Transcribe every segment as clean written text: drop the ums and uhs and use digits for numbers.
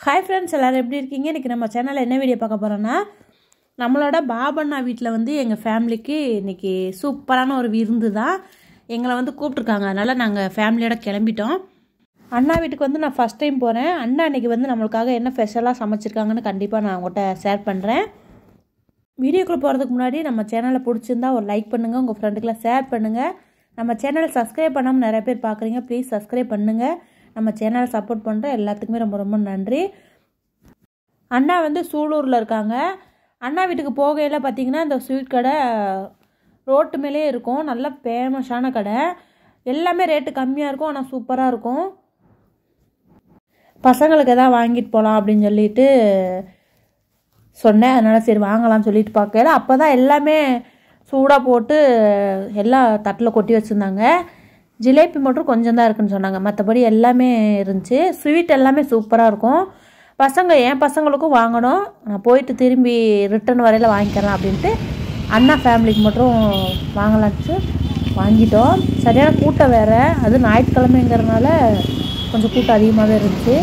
Hi friends, எல்லோரும் எப்படி இருக்கீங்க? இன்றைக்கி நம்ம சேனலில் என்ன வீடியோ பார்க்க போகிறோன்னா, நம்மளோட பாபண்ணா வீட்டில் எங்கள் ஃபேமிலிக்கு இன்றைக்கி சூப்பரான ஒரு விருந்து தான். எங்களை கூப்பிட்ருக்காங்க. அதனால் நாங்கள் ஃபேமிலியோட கிளம்பிட்டோம். அண்ணா வீட்டுக்கு நான் ஃபஸ்ட் டைம் போகிறேன். அண்ணா இன்றைக்கி நம்மளுக்காக என்ன ஸ்பெஷலாக சமைச்சிருக்காங்கன்னு கண்டிப்பாக நான் உங்கள்கிட்ட ஷேர் பண்ணுறேன். வீடியோக்குள்ளே போகிறதுக்கு முன்னாடி நம்ம சேனலை பிடிச்சிருந்தா ஒரு லைக் பண்ணுங்கள், உங்கள் ஃப்ரெண்டுக்கெலாம் ஷேர் பண்ணுங்கள். நம்ம சேனலை சப்ஸ்கிரைப் பண்ணாமல் நிறைய பேர் பார்க்குறீங்க, ப்ளீஸ் சப்ஸ்கிரைப் பண்ணுங்கள். நம்ம சேனலை சப்போர்ட் பண்ணுற எல்லாத்துக்குமே ரொம்ப ரொம்ப நன்றி. அண்ணா சூலூரில் இருக்காங்க. அண்ணா வீட்டுக்கு போகையில் பார்த்திங்கன்னா இந்த ஸ்வீட் கடை ரோட்டு மேலே இருக்கும். நல்ல ஃபேமஸான கடை. எல்லாமே ரேட்டு கம்மியாக இருக்கும், ஆனால் சூப்பராக இருக்கும். பசங்களுக்கு எதாவது வாங்கிட்டு போகலாம் அப்படின்னு சொல்லிட்டு சொன்னேன். அதனால் சரி வாங்கலாம்னு சொல்லிட்டு பார்க்கல. அப்போ தான் எல்லாமே சூடாக போட்டு எல்லாம் தட்டில் கொட்டி வச்சுருந்தாங்க. ஜிலேபி மட்டும் கொஞ்சம் தான் இருக்குன்னு சொன்னாங்க, மற்றபடி எல்லாமே இருந்துச்சு. ஸ்வீட் எல்லாமே சூப்பராக இருக்கும். என் பசங்களுக்கும் வாங்கணும். நான் போயிட்டு திரும்பி ரிட்டன் வரையில் வாங்கிக்கலாம் அப்படின்ட்டு அண்ணா ஃபேமிலிக்கு மட்டும் வாங்கலான்ட்டு வாங்கிட்டோம். சரியான கூட்டம் வேறு, அது ஞாயிற்றுக்கிழமைங்கிறதுனால கொஞ்சம் கூட்டம் அதிகமாகவே இருந்துச்சு.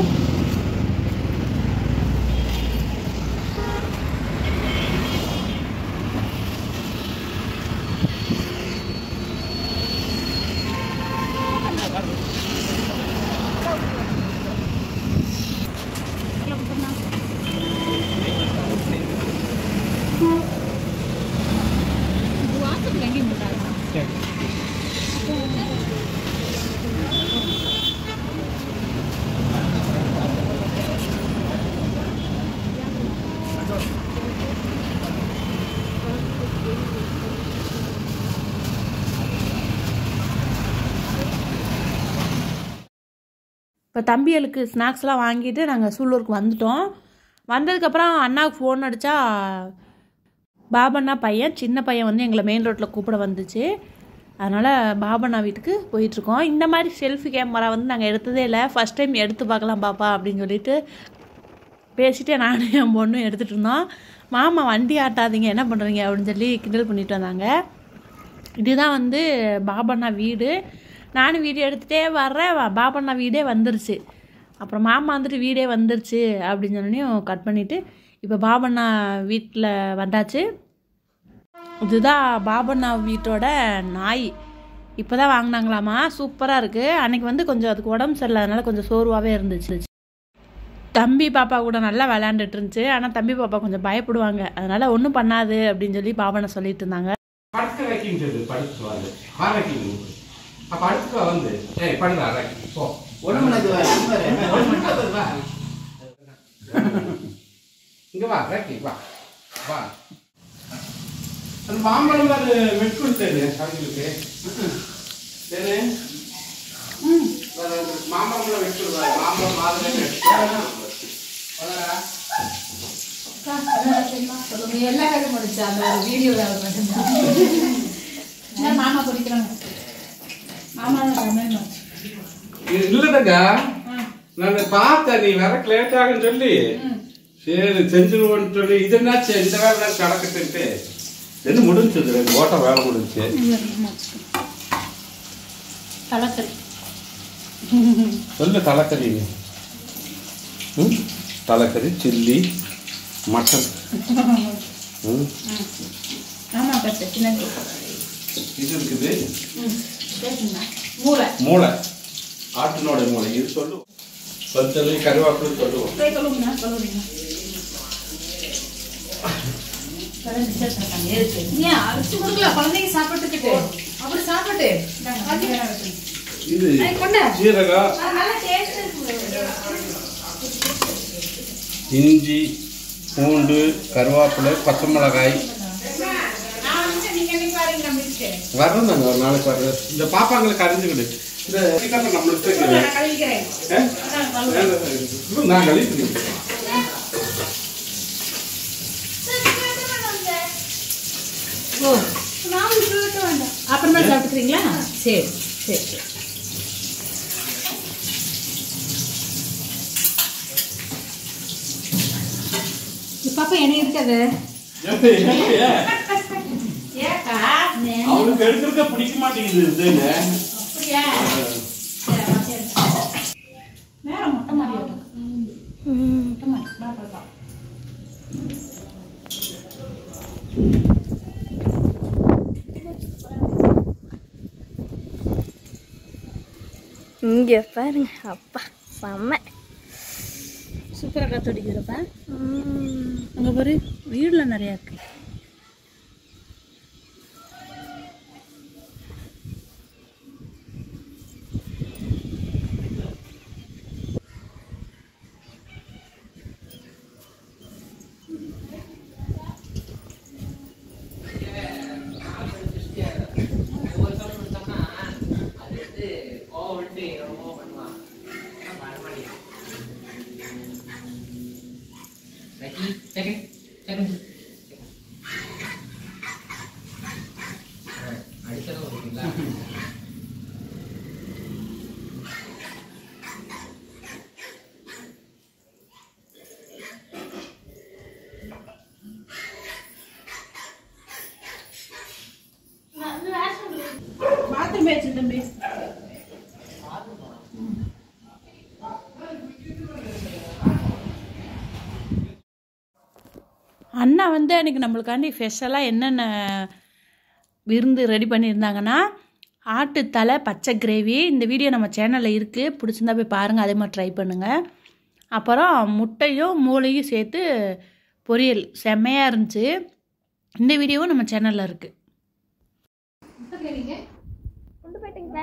இப்போ தம்பிகளுக்கு ஸ்நாக்ஸ்லாம் வாங்கிட்டு நாங்கள் சூலூருக்கு வந்துட்டோம். வந்ததுக்கப்புறம் அண்ணாவுக்கு ஃபோன் அடித்தா பாபண்ணா பையன் சின்ன பையன் எங்களை மெயின் ரோட்டில் கூப்பிட வந்துச்சு. அதனால் பாபண்ணா வீட்டுக்கு போயிட்டுருக்கோம். இந்த மாதிரி செல்ஃபி கேமரா நாங்கள் எடுத்ததே இல்லை. ஃபஸ்ட் டைம் எடுத்து பார்க்கலாம் பாப்பா அப்படின்னு சொல்லிட்டு பேசிகிட்டே நானும் என் பொண்ணும் எடுத்துகிட்டு இருந்தோம். மாமா வண்டி ஆட்டாதீங்க, என்ன பண்ணுறீங்க அப்படின்னு சொல்லி கிண்டல் பண்ணிட்டு வந்தாங்க. இதுதான் பாபண்ணா வீடு. நானும் வீடியோ எடுத்துகிட்டே வர்றேன், பாபண்ணா வீடே வந்துருச்சு. அப்புறம் மாமா வீடே வந்துருச்சு அப்படின்னு சொன்னோடனையும் கட் பண்ணிவிட்டு இப்போ பாபண்ணா வீட்டில் வந்தாச்சு. இதுதான் பாபண்ணா வீட்டோட நாய். இப்போ தான் வாங்கினாங்களாமா, சூப்பராக இருக்குது. அன்றைக்கி கொஞ்சம் அதுக்கு உடம்பு சரியில்லாதனால கொஞ்சம் சோர்வாகவே இருந்துச்சு. தம்பி பாப்பா கூட நல்லா விளையாண்டுட்டு இருந்துச்சு. ஆனால் தம்பி பாப்பா கொஞ்சம் பயப்படுவாங்க, அதனால் ஒன்றும் பண்ணாது அப்படின்னு சொல்லி பாபண்ணா சொல்லிட்டு இருந்தாங்க. அப்ப அடுத்து பண்ணுங்க போ இங்க வா ராக்கி வா வா. அந்த மாம்பழம் அது வெட்டுட்டேன் அவங்களுக்கு. சரி மாம்பழம் வெட்டுடுவா. மாம்பழம் மாதிரி எல்லா கதையும் முடிச்சா அந்த ஒரு வீடியோ மாமா குடிக்கிறாங்க. இல்லடா நான் பார்த்தேன், நீ வர லேட் ஆகுன்னு சொல்லி சரி செஞ்சிருவோன்னு சொல்லி இது என்னாச்சு இந்த வேலை கடக்கட்டு என்ன முடிஞ்சது. ஓட்ட வேலை முடிஞ்சு. தலைக்கறி சொல்லு. தலைக்கறி தலைக்கறி சில்லி மட்டன். இது இருக்குது மூளை, ஆட்டினோட மூளை. இது சொல்லுவோம், சொல்லி கருவாப்பிலை சொல்லுவோம். குழந்தைங்க சாப்பிட்டுக்கிட்டு அப்படி சாப்பிட்டு இது சீரகம், இஞ்சி, பூண்டு, கருவாப்பிலை, பச்சை மிளகாய். வரணும் ஒரு நாளைக்கு வர்றது. இந்த பாப்பாங்களுக்கு அறிஞ்சுக்கிடு. இந்த நம்மளுக்கு நான் கழிக்கிறேன். அப்புறமா சாப்பிட்டுக்கிறீங்களா? சரி சரி. பாப்பா என்ன இருக்காது அவனுக்கு எடுக்கிறத பிடிக்க மாட்டேங்குது. நேரம் மொட்டை மாடி இங்கே பாருங்க அப்பா செம்ம சூப்பராக காத்தடிக்கிறப்ப அங்கே பாரு வீடுல நிறையா இருக்கு. பாத்ரூம் பேச்சு தம்பி. அண்ணா வந்து அன்றைக்கி நம்மளுக்காண்டி ஸ்பெஷலாக என்னென்ன விருந்து ரெடி பண்ணியிருந்தாங்கன்னா ஆட்டுத்தலை பச்சை கிரேவி. இந்த வீடியோ நம்ம சேனலில் இருக்குது, பிடிச்சிருந்தா போய் பாருங்கள், அதே மாதிரி ட்ரை பண்ணுங்கள். அப்புறம் முட்டையும் மூளையும் சேர்த்து பொரியல் செம்மையாக இருந்துச்சு. இந்த வீடியோவும் நம்ம சேனலில் இருக்குது. கொண்டு போயிட்டீங்களா?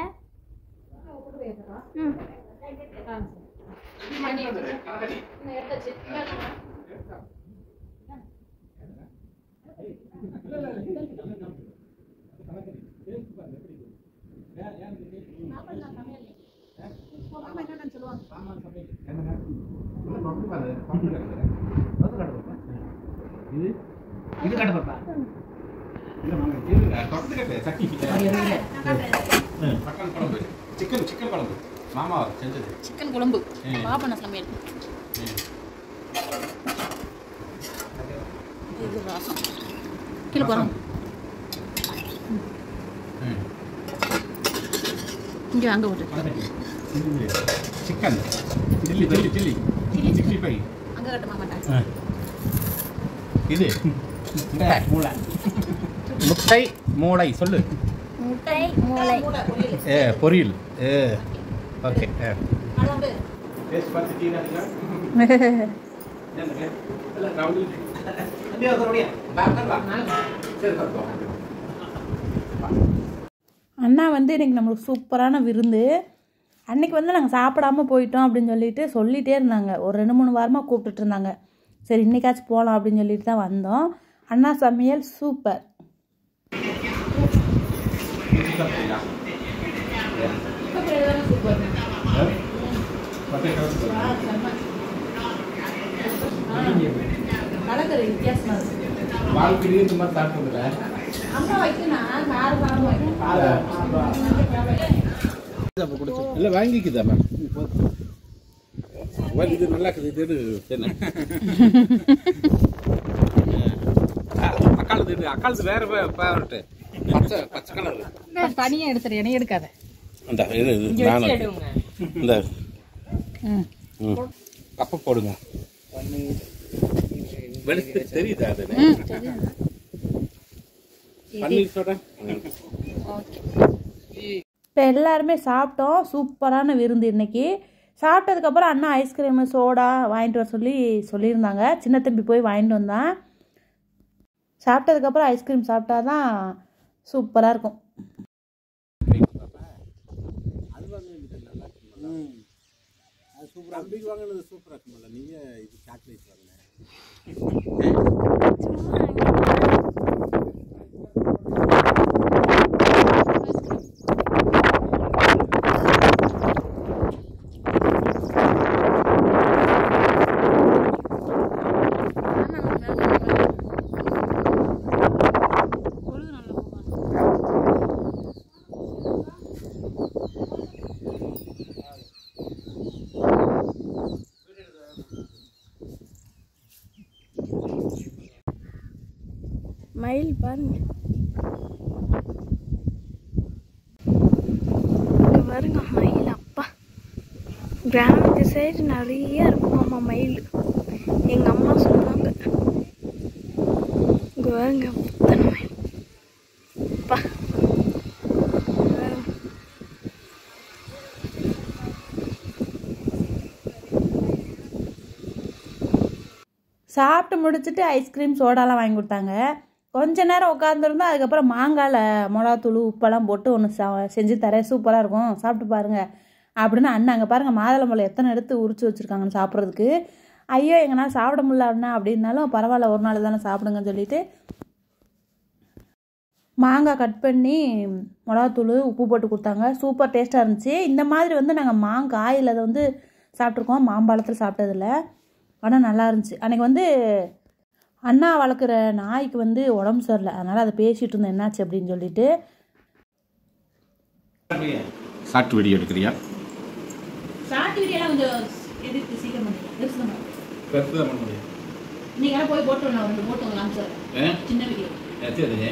சிக்கன் குழம்பு மாமா செஞ்சது. சிக்கன் குழம்பு பாப்பன சமையல். இது ரசம் கீழே போகிறோம். இங்கே அங்கே விட்டு சிக்கன் சில்லி 65 அங்கே கட்ட மாட்டேன். இது முட்டை மூளை சொல்லு. முட்டை மூளை பொரியல். ஓகே. அண்ணா வந்து இன்னைக்கு நம்மளுக்கு சூப்பரான விருந்து. அன்றைக்கி வந்து நாங்கள் சாப்பிடாம போயிட்டோம் அப்படின்னு சொல்லிகிட்டே இருந்தாங்க. ஒரு 2-3 வாரமாக கூப்பிட்டுட்டு இருந்தாங்க. சரி இன்றைக்காச்சும் போகலாம் அப்படின்னு சொல்லிட்டு தான் வந்தோம். அண்ணா சமையல் சூப்பர். இல்லை வாங்கிக்குதாம்மா இது நல்லா இருக்குது. அக்காலது வேற ஃபேவரட்டு பச்சை கலர் தனியாக எடுத்துரு, என்னைய எடுக்காத. இந்த கப்பை போடுங்க. வெளுத்து தெரியுதா? அது பன்னீர் சோடா. இப்போ எல்லாருமே சாப்பிட்டோம். சூப்பரான விருந்து இன்னைக்கு. சாப்பிட்டதுக்கப்புறம் அண்ணா ஐஸ்கிரீமு சோடா வாங்கிட்டு வர சொல்லியிருந்தாங்க. சின்ன தம்பி போய் வாங்கிட்டு வந்தான். சாப்பிட்டதுக்கப்புறம் ஐஸ்கிரீம் சாப்பிட்டா தான் சூப்பராக இருக்கும். மயில் பாருங்க, பாருங்க மயில். அப்பா கிராமத்து சைடு நிறைய இருக்குமாம்மா மயில். எங்கள் அம்மா சொன்னாங்க. இங்கே பாருங்க புத்தன மயில். அப்பா சாப்பிட்டு முடிச்சுட்டு ஐஸ்கிரீம் சோடாலாம் வாங்கி கொடுத்தாங்க. கொஞ்ச நேரம் உட்காந்துருந்தோம். அதுக்கப்புறம் மாங்காயில் மிளகாத்தூள் உப்பெல்லாம் போட்டு ஒன்று செஞ்சு தரேன், சூப்பராக இருக்கும், சாப்பிட்டு பாருங்கள் அப்படின்னு அண்ணன் அங்கே பாருங்கள் மாதுளம்பழம் எத்தனை எடுத்து உரிச்சு வச்சுருக்காங்கன்னு சாப்பிட்றதுக்கு. ஐயோ எங்கன்னா சாப்பிட முடியல அண்ணா அப்படின்னாலும் பரவாயில்ல, ஒரு நாள் தானே சாப்பிடுங்கன்னு சொல்லிட்டு மாங்காய் கட் பண்ணி மிளகாத்தூள் உப்பு போட்டு கொடுத்தாங்க. சூப்பர் டேஸ்ட்டாக இருந்துச்சு. இந்த மாதிரி வந்து நாங்கள் மாங்காயில் அதை வந்து சாப்பிட்ருக்கோம், மாம்பழத்தில் சாப்பிட்டதில்ல. ஆனால் நல்லா இருந்துச்சு. அன்றைக்கி வந்து அண்ணா வளர்க்குற நாய்க்கு வந்து உடம்பு சரியில்லை, அதனால் அதை பேசிகிட்டு இருந்தேன் என்னாச்சு அப்படின்னு சொல்லிட்டு. சாட்டு வீடியோ எடுக்கிறியா? சாட்டு வீடியோலாம் கொஞ்சம் எதிர்த்து சீக்கிரம் பெருசு தான் பண்ண முடியும். நீங்கள் போய் போட்டு வந்து போட்டு காமிச்சார் சின்ன வீடியோ. சரி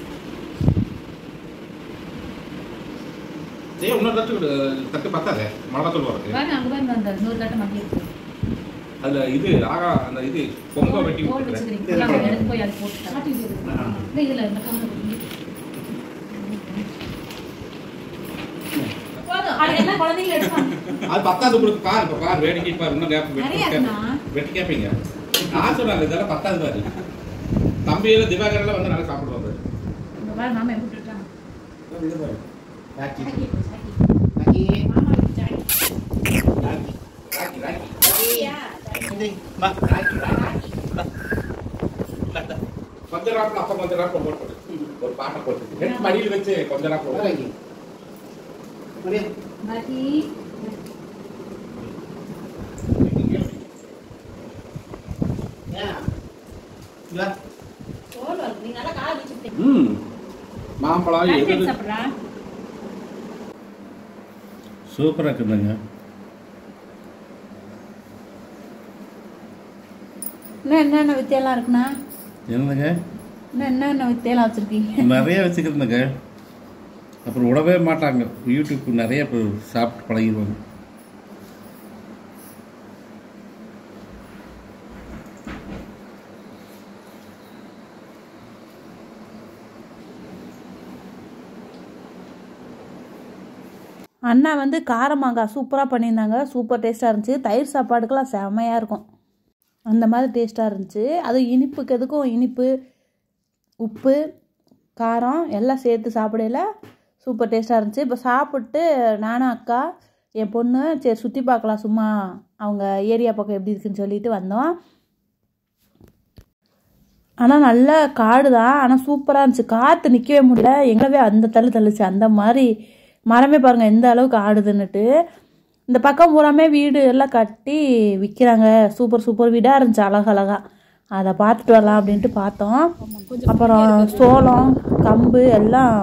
இன்னொரு தட்டு பத்தாது மிளகாத்தூள் வருது. அங்கே பாருங்க அந்த இன்னொரு தட்டை மட்டி இருக்கு. அதில் இது அந்த இது பொங்க வெட்டி எடுத்து போய் அது போட்டு இதில் இந்த குழந்தைங்க அது பத்தாவது கொடுத்து பாரு. இப்போ பாரு வேடிக்கை பாரு. இன்னும் வெட்டி கேட்பீங்க. நான் சொல்றாங்க இதெல்லாம் பத்தாவது பாரு. தம்பியில திவாகரெல்லாம் வந்து நல்லா சாப்பிடுவாங்க. மாமா விட்டுட்டாங்க. கொஞ்ச நேரம் அப்ப கொஞ்ச நேரம் போட்டு ஒரு பாட்டை போட்டு மடியில் வச்சு கொஞ்ச நேரம் போட்டு மாம்பழம் சூப்பரா இருக்குதுங்க. இன்னும் என்னென்ன வித்தியெல்லாம் இருக்குண்ணா? என்னங்க இன்னும் என்னென்ன வித்தியெல்லாம் வச்சுருக்கீங்க? நிறைய வச்சுக்கிறதுங்க. அப்புறம் விடவே மாட்டாங்க. யூடியூப் நிறைய சாப்பிட்டு பழகிடுவாங்க. அண்ணா வந்து கார மாங்காய் சூப்பராக பண்ணியிருந்தாங்க. சூப்பர் டேஸ்ட்டாக இருந்துச்சு. தயிர் சாப்பாடுக்கெல்லாம் செம்மையாக இருக்கும், அந்த மாதிரி டேஸ்ட்டாக இருந்துச்சு. அது இனிப்புக்கு எதுக்கும் இனிப்பு உப்பு காரம் எல்லாம் சேர்த்து சாப்பிடையில சூப்பர் டேஸ்ட்டாக இருந்துச்சு. இப்போ சாப்பிட்டு நானும் அக்கா என் பொண்ணு சரி சுற்றி பார்க்கலாம் சும்மா அவங்க ஏரியா பக்கம் எப்படி இருக்குன்னு சொல்லிட்டு வந்தோம். ஆனால் நல்ல காடு தான், ஆனால் சூப்பராக இருந்துச்சு. காற்று நிற்கவே முடியல, எங்களவே அந்த தள்ளுச்சு. அந்த மாதிரி மரமே பாருங்கள் எந்த அளவுக்கு ஆடுதுன்னுட்டு. இந்த பக்கம் பூராமே வீடு எல்லாம் கட்டி விற்கிறாங்க. சூப்பர் வீடாக இருந்துச்சு, அழகழகா. அதை பார்த்துட்டு வரலாம் அப்படின்ட்டு பார்த்தோம். அப்புறம் சோளம் கம்பு எல்லாம்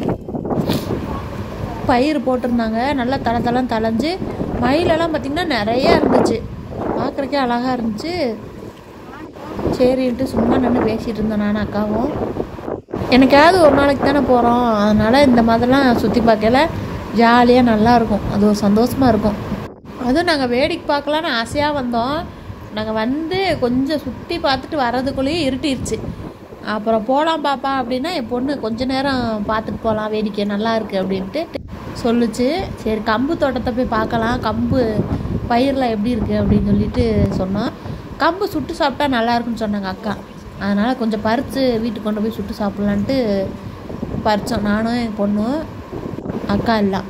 பயிர் போட்டிருந்தாங்க. நல்லா தளைஞ்சு மயிலெல்லாம் பார்த்திங்கன்னா நிறையா இருந்துச்சு, பார்க்குறக்கே அழகாக இருந்துச்சு. சரின்ட்டு சும்மா நின்று பேசிகிட்டு இருந்தேன் நானும் அக்காவும். எனக்காவது ஒரு நாளைக்கு தானே போகிறோம், அதனால் இந்த மாதிரிலாம் சுற்றி பார்க்கல ஜாலியாக நல்லாயிருக்கும், அது ஒரு சந்தோஷமாக இருக்கும். அதுவும் நாங்கள் வேடிக்கை பார்க்கலான்னு ஆசையாக வந்தோம். நாங்கள் வந்து கொஞ்சம் சுற்றி பார்த்துட்டு வர்றதுக்குள்ளேயே இருட்டிடுச்சு. அப்புறம் போகலாம் பாப்பா அப்படின்னா என் பொண்ணு கொஞ்ச நேரம் பார்த்துட்டு போகலாம், வேடிக்கை நல்லா இருக்குது அப்படின்ட்டு சொல்லுச்சு. சரி கம்பு தோட்டத்தை போய் பார்க்கலாம், கம்பு பயிரெலாம் எப்படி இருக்குது அப்படின்னு சொல்லிட்டு சொன்னோம். கம்பு சுட்டு சாப்பிட்டா நல்லாயிருக்குன்னு சொன்னாங்க அக்கா. அதனால் கொஞ்சம் பறித்து வீட்டுக்கு கொண்டு போய் சுட்டு சாப்பிட்லான்ட்டு பறித்தோம், நானும் என் பொண்ணு அக்கா எல்லாம்.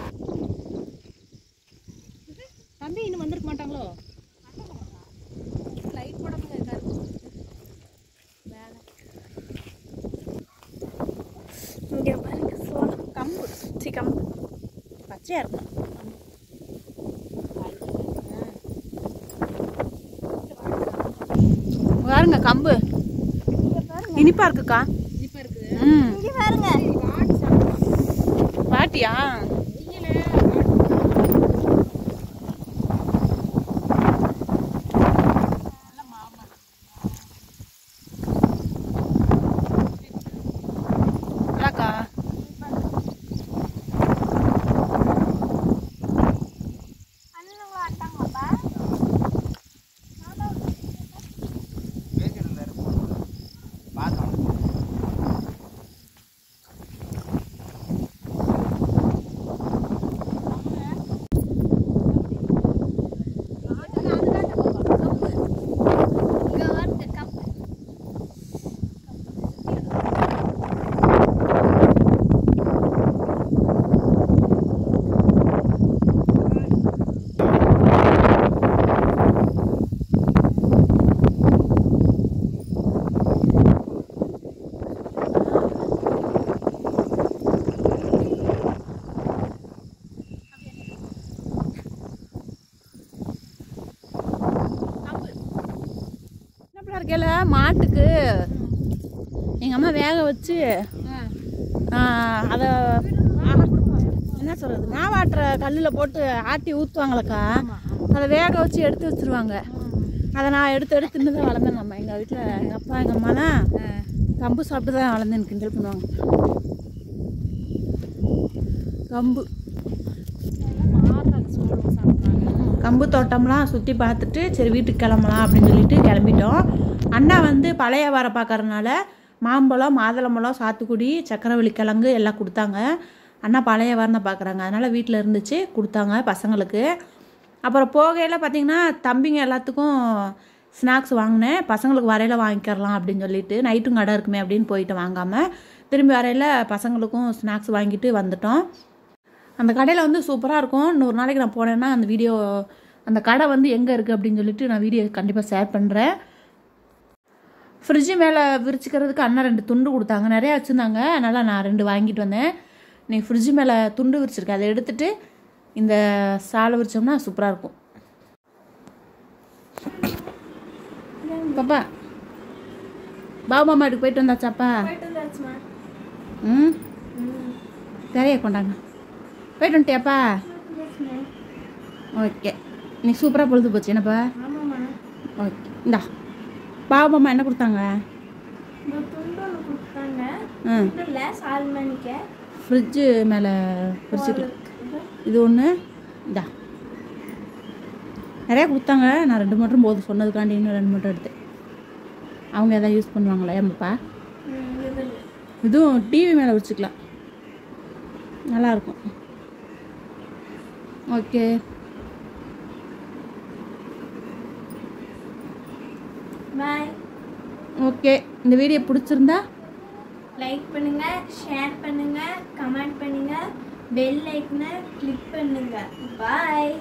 தம்பி இன்னும் வந்துருக்க மாட்டாங்களோ? லைட் போடாமல் இருக்காரு. இங்கே பாருங்க சோளம் கம்பு கம்பு பச்சையாக இருக்கும். பாருங்க கம்பு இனிப்பா இருக்குக்கா. இப்போ இருக்குது. இங்கே பாருங்க பாட்டியா அக்கா இருக்கையில மாட்டுக்கு எங்கள் அம்மா வேக வச்சு அதை என்ன சொல்கிறது மாவாட்டுற கல்லில் போட்டு ஆட்டி ஊற்றுவாங்களக்கா. அதை வேக வச்சு எடுத்து வச்சுருவாங்க. அதை நான் எடுத்து தின்னு தான் வளர்ந்தேன். நம்ம எங்கள் வீட்டில் எங்கள் அப்பா எங்கள் அம்மா தான் கம்பு சாப்பிட்டு தான் வளர்ந்தேன். கிண்டல் பண்ணுவாங்க. கம்பு தோட்டம்லாம் சுற்றி பார்த்துட்டு சரி வீட்டுக்கு கிளம்பலாம் அப்படின்னு சொல்லிட்டு கிளம்பிட்டோம். அண்ணா வந்து பழைய வார பார்க்கறதுனால மாம்பழம், மாதுளம்பழம், சாத்துக்குடி, சக்கரவள்ளி கிழங்கு எல்லாம் கொடுத்தாங்க. அண்ணா பழைய வாரம் தான் பார்க்குறாங்க. அதனால் வீட்டில் இருந்துச்சு கொடுத்தாங்க பசங்களுக்கு. அப்புறம் போகையில் பார்த்திங்கன்னா தம்பிங்க எல்லாத்துக்கும் ஸ்நாக்ஸ் வாங்கினேன். பசங்களுக்கு வரையில் வாங்கிக்கிறலாம் அப்படின்னு சொல்லிட்டு நைட்டும் கடை இருக்குமே அப்படின்னு போயிட்டு வாங்காமல் திரும்பி வரையில் பசங்களுக்கும் ஸ்நாக்ஸ் வாங்கிட்டு வந்துட்டோம். அந்த கடையில் வந்து சூப்பராக இருக்கும். இன்னொரு நாளைக்கு நான் போனேன்னா அந்த வீடியோ அந்த கடை வந்து எங்கே இருக்குது அப்படின்னு சொல்லிட்டு நான் வீடியோ கண்டிப்பாக ஷேர் பண்ணுறேன். ஃப்ரிட்ஜு மேலே விரிச்சிக்கிறதுக்கு அண்ணா 2 துண்டு கொடுத்தாங்க. நிறையா வச்சுருந்தாங்க. அதனால் நான் 2 வாங்கிட்டு வந்தேன். நீ ஃப்ரிட்ஜு மேலே துண்டு விரிச்சிருக்கேன். அதை எடுத்துகிட்டு இந்த சாலை விரிச்சோம்னா சூப்பராக இருக்கும். பாப்பா பாபா மாட்டுக்கு போயிட்டு வந்தாச்சாப்பா? ம் நிறைய கொண்டாங்க. போயிட்டு வந்துட்டியாப்பா? ஓகே. நீ சூப்பராக பொழுது போச்சு என்னப்பா? ஓகே. இந்தா பாபா அம்மா என்ன கொடுத்தாங்க? ஃப்ரிட்ஜு மேலே பிரிச்சுக்கலாம். இது ஒன்று இந்தா நிறையா கொடுத்தாங்க. நான் 2 மட்டும் போதும் சொன்னதுக்காண்டி இன்னும் 2 மட்டும் எடுத்தேன். அவங்க எதாவது யூஸ் பண்ணுவாங்களா ஏமாப்பா? இதுவும் டிவி மேலே வச்சுக்கலாம். நல்லாயிருக்கும். ஓகே. பாய். ஓகே. இந்த வீடியோ பிடிச்சிருந்தா லைக் பண்ணுங்க, ஷேர் பண்ணுங்க, கமெண்ட் பண்ணுங்க, பெல் ஐக்கனை கிளிக் பண்ணுங்க. பாய்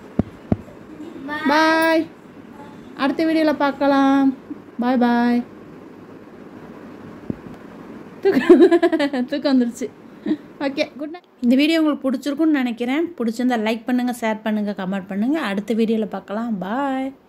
பாய். அடுத்த வீடியோவில் பார்க்கலாம். பாய் பாய். தூக்கம் வந்துருச்சு. Okay good night. இந்த வீடியோ உங்களுக்கு பிடிச்சிருக்குன்னு நினைக்கிறேன். பிடிச்சிருந்தா லைக் பண்ணுங்கள், ஷேர் பண்ணுங்கள், கமெண்ட் பண்ணுங்கள். அடுத்த வீடியோவில் பார்க்கலாம். பாய்.